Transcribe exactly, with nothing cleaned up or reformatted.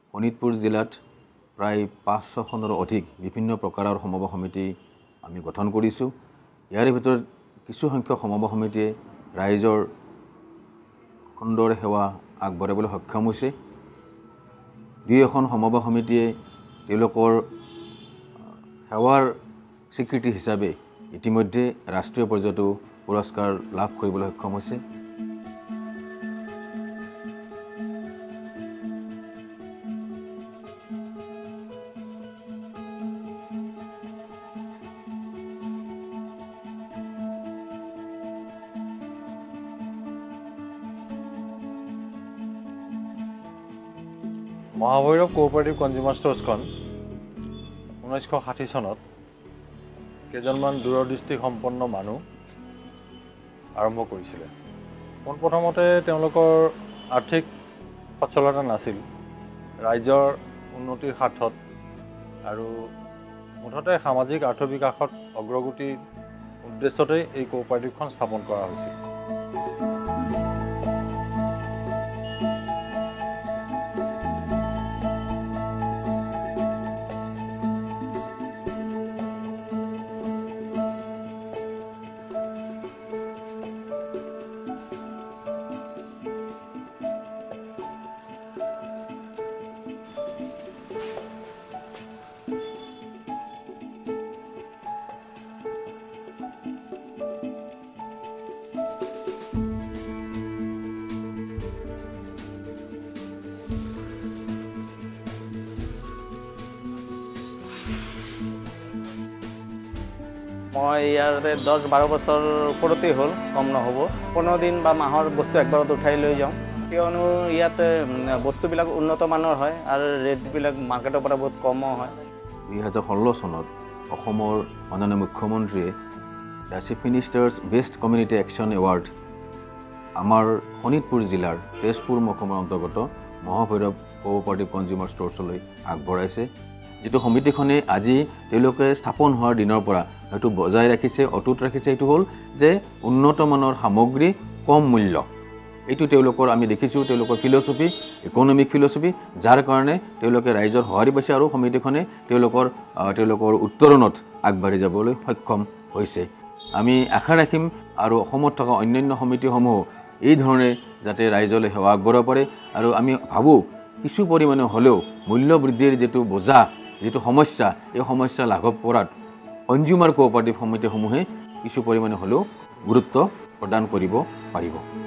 শোণিতপুৰ জিলাত প্ৰায় পাঁচশখনৰ অধিক বিভিন্ন প্ৰকাৰৰ সমবায় সমিতি আমি গঠন কৰিছোঁ। ইয়াৰ ভিতৰত কিছু সংখ্যক সমবায় সমিতিয়ে ৰাইজৰ সুন্দৰ সেৱা আগবঢ়াবলৈ সক্ষম হৈছে। দুই এখন সমবায় সমিতিয়ে তেওঁলোকৰ সেৱাৰ স্বীকৃতি হিচাপে ইতিমধ্যে ৰাষ্ট্ৰীয় পৰ্যায়তো পুৰস্কাৰ লাভ কৰিবলৈ সক্ষম হৈছে। মহাভৈৰৱ কোঅপাৰেটিভ কনজিউমাৰ ষ্ট'ৰ্ছখন ঊনৈছশ ষাঠি চনত কেইজনমান দূৰদৃষ্টি সম্পন্ন মানুহ আৰম্ভ কৰিছিলে। পোনপ্ৰথমতে তেওঁলোকৰ আৰ্থিক সচ্ছলতা নাছিল, ৰাইজৰ উন্নতিৰ স্বাৰ্থত আৰু মুঠতে সামাজিক আৰ্থ বিকাশত অগ্ৰগতিৰ উদ্দেশ্যতে এই কোঅপাৰেটিভখন স্থাপন কৰা হৈছিল। মই ইয়াতে দহ বাৰ বছৰ ওপৰতেই হ'ল, কম নহ'ব। পোন্ধৰ দিন বা মাহৰ বস্তু একবাৰত উঠাই লৈ যাওঁ, কিয়নো ইয়াতে বস্তুবিলাক উন্নত মানৰ হয় আৰু ৰেটবিলাক মাৰ্কেটৰ পৰা বহুত কমো হয়। দুই হাজাৰ ষোল্ল চনত অসমৰ মাননীয় মুখ্যমন্ত্ৰীয়ে the chief minister's best community action award আমাৰ শোণিতপুৰ জিলাৰ তেজপুৰ মহকুমাৰ অন্তৰ্গত মহাভৈৰৱ কোঅপাৰেটিভ কনজিউমাৰ ষ্ট'ৰ্ছলৈ আগবঢ়াইছে। যিটো সমিতিখনে আজি তেওঁলোকে স্থাপন হোৱাৰ দিনৰ পৰা হয়তো বজাই ৰাখিছে, অটুট ৰাখিছে, এইটো হ'ল যে উন্নত মানৰ সামগ্ৰী কম মূল্য। এইটো তেওঁলোকৰ আমি দেখিছোঁ তেওঁলোকৰ ফিলচফি, ইকনমিক ফিলচফি, যাৰ কাৰণে তেওঁলোকে ৰাইজৰ সঁহাৰি পাইছে আৰু সমিতিখনে তেওঁলোকৰ তেওঁলোকৰ উত্তৰণত আগবাঢ়ি যাবলৈ সক্ষম হৈছে। আমি আশা ৰাখিম আৰু অসমত থকা অন্যান্য সমিতিসমূহ এই ধৰণে যাতে ৰাইজলৈ সেৱা আগবঢ়াব পাৰে। আৰু আমি ভাবোঁ কিছু পৰিমাণে হ'লেও মূল্য বৃদ্ধিৰ যিটো বোজা, যিটো সমস্যা, এই সমস্যা লাঘৱ কৰাত কনজিউমাৰ কোঅপাৰেটিভ সমিতিসমূহে কিছু পৰিমাণে হ'লেও গুৰুত্ব প্ৰদান কৰিব পাৰিব।